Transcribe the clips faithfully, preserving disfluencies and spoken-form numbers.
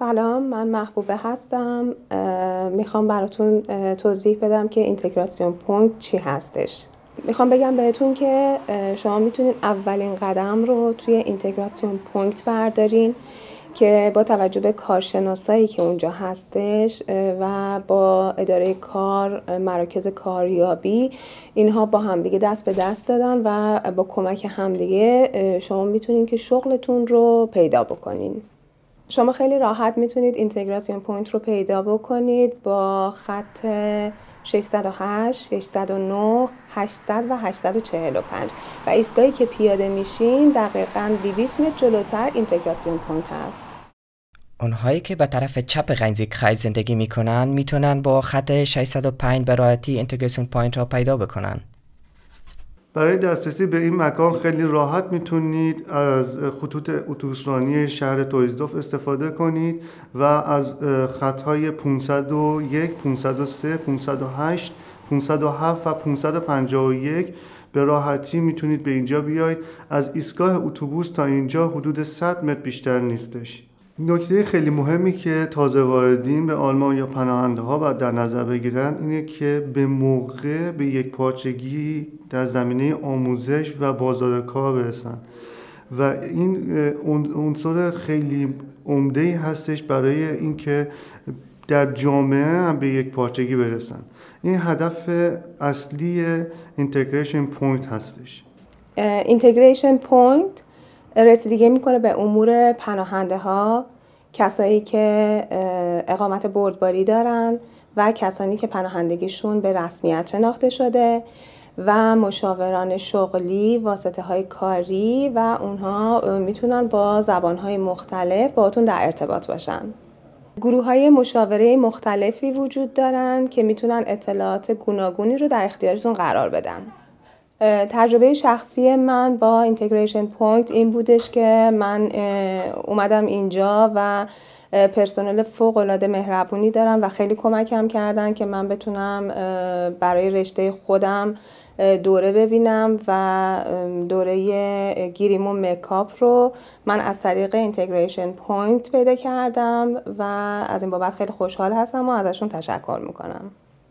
سلام، من محبوبه هستم. میخوام براتون توضیح بدم که اینتگراسیون پوینت چی هستش. میخوام بگم بهتون که شما میتونید اولین قدم رو توی اینتگراسیون پوینت بردارین که با توجه به کارشناسایی که اونجا هستش و با اداره کار، مراکز کاریابی، اینها با همدیگه دست به دست دادن و با کمک همدیگه شما میتونین که شغلتون رو پیدا بکنین. شما خیلی راحت میتونید اینتگراسیون پوینت رو پیدا بکنید با خط ششصد و هشت، ششصد و نه، هشتصد و هشتصد و چهل و پنج و ایستگاهی که پیاده میشین دقیقاً دویست متر جلوتر اینتگراسیون پوینت هست. اونهایی که به طرف چپ غنزیکخای زندگی میکنن میتونن با خط ششصد و پنج به راحتی اینتگراسیون پوینت را پیدا بکنن. برای دسترسی به این مکان خیلی راحت میتونید از خطوط اتوبوسرانی شهر تویزدورف استفاده کنید و از خطهای پانصد و یک، پانصد و سه، پانصد و هشت، پانصد و هفت و پانصد و پنجاه و یک به راحتی میتونید به اینجا بیاید. از ایستگاه اتوبوس تا اینجا حدود صد متر بیشتر نیستش. نکته خیلی مهمی که تازه واردین به آلمان یا پناهنده ها باید در نظر بگیرن اینه که به موقع به یک پارچگی در زمینه آموزش و بازار کار برسن و این عنصر خیلی عمده‌ای هستش برای اینکه در جامعه هم به یک پارچگی برسن. این هدف اصلی اینتگریشن پوینت هستش. اینتگریشن پوینت رسیدگی میکنه به امور پناهنده ها، کسایی که اقامت بردباری دارن و کسانی که پناهندگیشون به رسمیت شناخته شده و مشاوران شغلی، واسطه های کاری و اونها میتونن با زبان های مختلف باهاتون در ارتباط باشن. گروه های مشاوره مختلفی وجود دارن که میتونن اطلاعات گوناگونی رو در اختیارتون قرار بدن. تجربه شخصی من با اینتگریشن پوینت این بودش که من اومدم اینجا و پرسنل فوق‌العاده مهربونی دارن و خیلی کمکم کردن که من بتونم برای رشته خودم دوره ببینم و دوره گریم و میکاپ رو من از طریق اینتگریشن پوینت پیدا کردم و از این بابت خیلی خوشحال هستم و ازشون تشکر میکنم.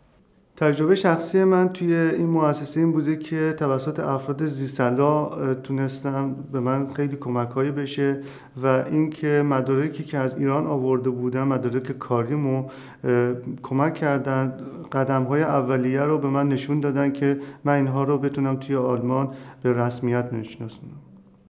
تجربه شخصی من توی این مؤسسه این بوده که توسط افراد ذی‌صلاح تونستم به من خیلی کمک‌هایی بشه و اینکه مدارکی که از ایران آورده بودم، مدارک کاریمو کمک کردن، قدم‌های اولیه رو به من نشون دادن که من اینها رو بتونم توی آلمان به رسمیت بشناسونم.